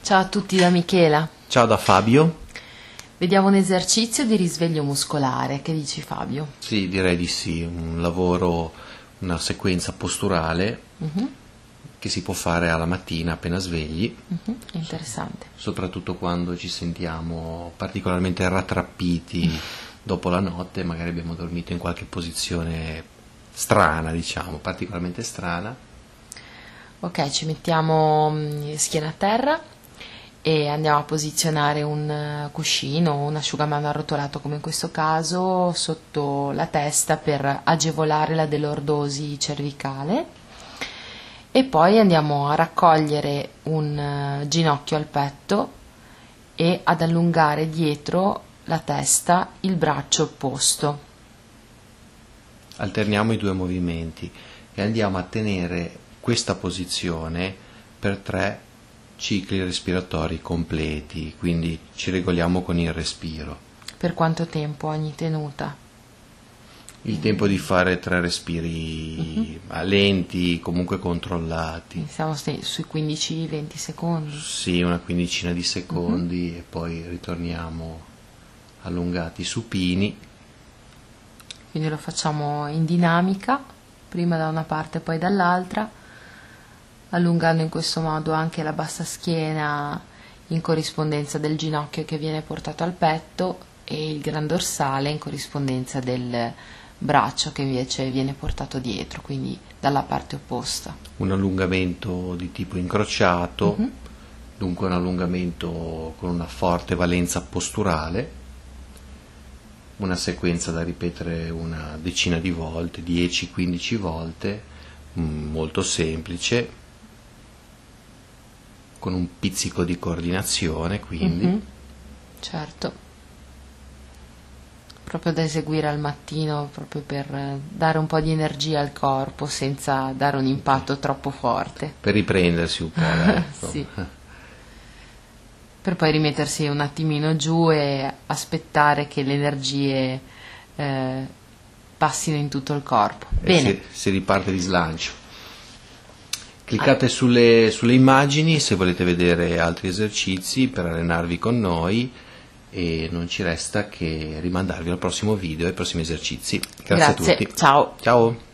Ciao a tutti da Michela. Ciao da Fabio. Vediamo un esercizio di risveglio muscolare. Che dici, Fabio? Sì, direi di sì, un lavoro, una sequenza posturale che si può fare alla mattina appena svegli, Interessante. soprattutto quando ci sentiamo particolarmente rattrappiti dopo la notte, magari abbiamo dormito in qualche posizione strana, diciamo, particolarmente strana. Ok, ci mettiamo schiena a terra e andiamo a posizionare un cuscino o un asciugamano arrotolato, come in questo caso, sotto la testa per agevolare la delordosi cervicale. E poi andiamo a raccogliere un ginocchio al petto e ad allungare dietro la testa il braccio opposto. Alterniamo i due movimenti e andiamo a tenere questa posizione per 3 cicli respiratori completi, quindi ci regoliamo con il respiro. Per quanto tempo ogni tenuta? Il tempo di fare 3 respiri lenti, comunque controllati. Siamo sui 15-20 secondi. Sì, una quindicina di secondi e poi ritorniamo allungati supini. Quindi lo facciamo in dinamica, prima da una parte poi dall'altra, allungando in questo modo anche la bassa schiena in corrispondenza del ginocchio che viene portato al petto e il gran dorsale in corrispondenza del braccio che invece viene portato dietro, quindi dalla parte opposta. Un allungamento di tipo incrociato, dunque un allungamento con una forte valenza posturale, una sequenza da ripetere una decina di volte, 10-15 volte, molto semplice, con un pizzico di coordinazione, quindi. Certo. Proprio da eseguire al mattino, proprio per dare un po' di energia al corpo senza dare un impatto troppo forte. Per riprendersi un po', ecco. Sì. Per poi rimettersi un attimino giù e aspettare che le energie passino in tutto il corpo. Bene. Si riparte di slancio. Cliccate sulle immagini se volete vedere altri esercizi per allenarvi con noi e non ci resta che rimandarvi al prossimo video e ai prossimi esercizi. Grazie a tutti. Ciao. Ciao.